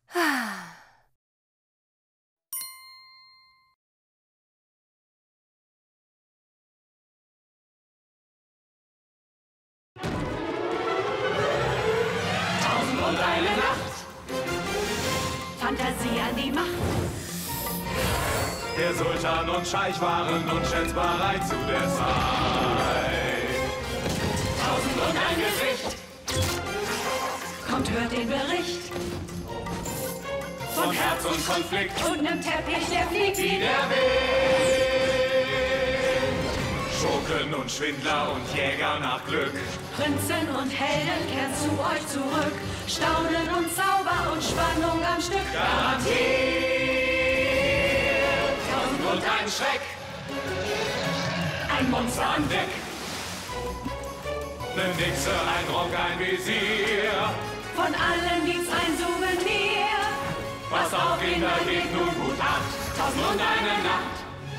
Und eine Nacht. Fantasie an die Macht. Der Sultan und Scheich waren unschätzbar zu der Zeit. 1001 Gesicht. Kommt, hört den Bericht. Von Herz und Konflikt. Und nem Teppich, der fliegt Wie der Wind. Schurken und Schwindler und Jäger nach Glück. Prinzen und Helden kehren zu euch zurück. Staunen und Zauber und Spannung am Stück. Garantiert. 1001 Schreck. Ein Monster an Deck. Ne Nixe, ein Rock, ein Visier. Von allen gibt's ein Souvenir. Was auf ihn da geht, nun gut acht. 1001 Nacht.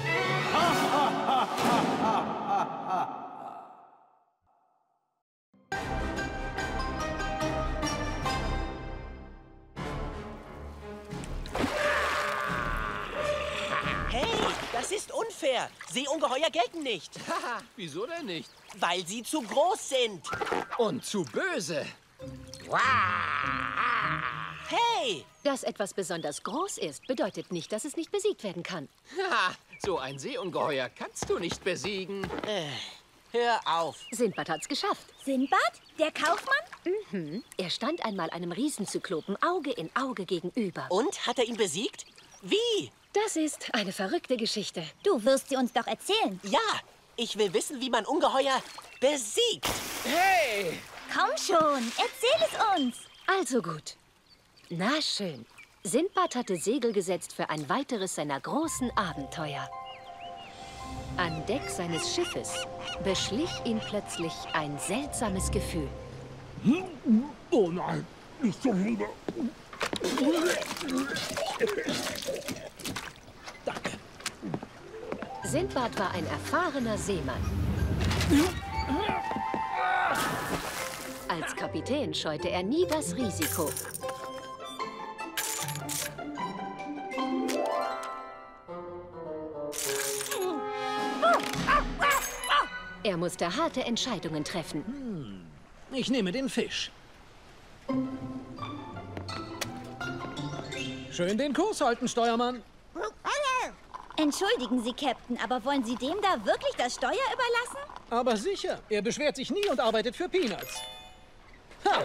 Hey, das ist unfair. Seeungeheuer gelten nicht. Haha, wieso denn nicht? Weil sie zu groß sind. Und zu böse. Hey! Dass etwas besonders groß ist, bedeutet nicht, dass es nicht besiegt werden kann. Haha, so ein Seeungeheuer kannst du nicht besiegen. Hör auf. Sinbad hat's geschafft. Sinbad? Der Kaufmann? Mhm. Er stand einmal einem Riesenzyklopen Auge in Auge gegenüber. Und, hat er ihn besiegt? Wie? Das ist eine verrückte Geschichte. Du wirst sie uns doch erzählen. Ja, ich will wissen, wie man Ungeheuer besiegt. Hey! Komm schon, erzähl es uns. Also gut. Na schön. Sinbad hatte Segel gesetzt für ein weiteres seiner großen Abenteuer. An Deck seines Schiffes beschlich ihn plötzlich ein seltsames Gefühl. Oh nein, nicht schon wieder. Danke. Sinbad war ein erfahrener Seemann. Als Kapitän scheute er nie das Risiko. Er musste harte Entscheidungen treffen. Ich nehme den Fisch. Schön den Kurs halten, Steuermann. Entschuldigen Sie, Captain, aber wollen Sie dem da wirklich das Steuer überlassen? Aber sicher, er beschwert sich nie und arbeitet für Peanuts. Ha!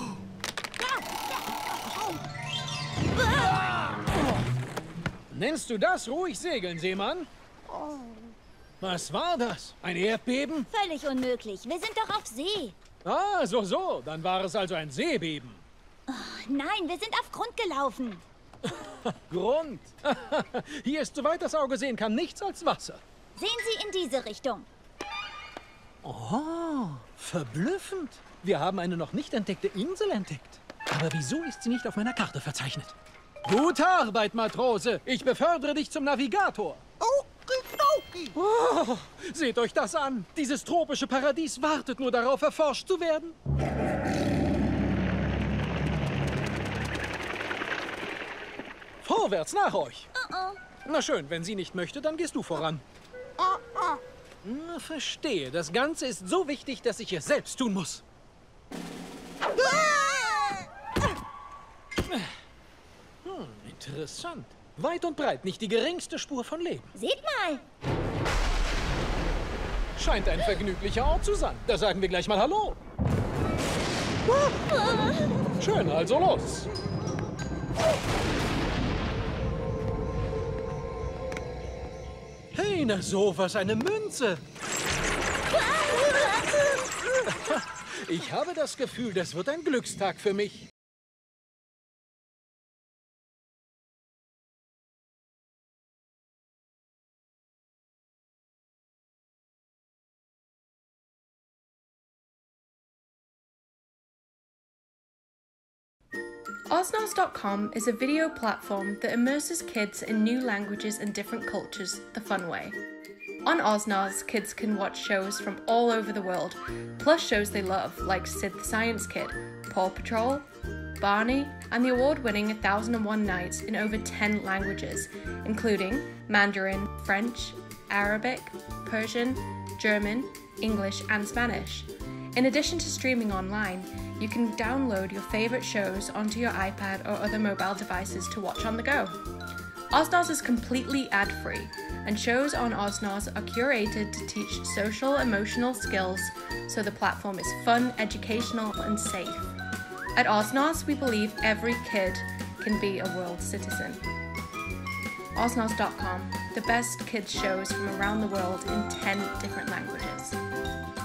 Nennst du das ruhig segeln, Seemann? Was war das? Ein Erdbeben? Völlig unmöglich. Wir sind doch auf See. Ah, so. Dann war es also ein Seebeben. Nein, wir sind auf Grund gelaufen. Grund. Hier ist, soweit das Auge sehen kann, nichts als Wasser. Sehen Sie in diese Richtung. Oh, verblüffend. Wir haben eine noch nicht entdeckte Insel entdeckt. Aber wieso ist sie nicht auf meiner Karte verzeichnet? Gute Arbeit, Matrose. Ich befördere dich zum Navigator. Oh, seht euch das an. Dieses tropische Paradies wartet nur darauf, erforscht zu werden. Vorwärts, nach euch. Na schön, wenn sie nicht möchte, dann gehst du voran. Na, verstehe. Das Ganze ist so wichtig, dass ich es selbst tun muss. Interessant. Weit und breit nicht die geringste Spur von Leben. Seht mal. Scheint ein vergnüglicher Ort zu sein. Da sagen wir gleich mal Hallo. Schön, also los. Hey, na sowas, eine Münze. Ich habe das Gefühl, das wird ein Glückstag für mich. Osnos.com is a video platform that immerses kids in new languages and different cultures the fun way. On Osnos, kids can watch shows from all over the world, plus shows they love like Sid the Science Kid, Paw Patrol, Barney, and the award-winning 1001 Nights in over 10 languages, including Mandarin, French, Arabic, Persian, German, English, and Spanish. In addition to streaming online, you can download your favorite shows onto your iPad or other mobile devices to watch on the go. OzNoz is completely ad-free, and shows on OzNoz are curated to teach social emotional skills, so the platform is fun, educational, and safe. At OzNoz, we believe every kid can be a world citizen. OzNoz.com, the best kids shows from around the world in 10 different languages.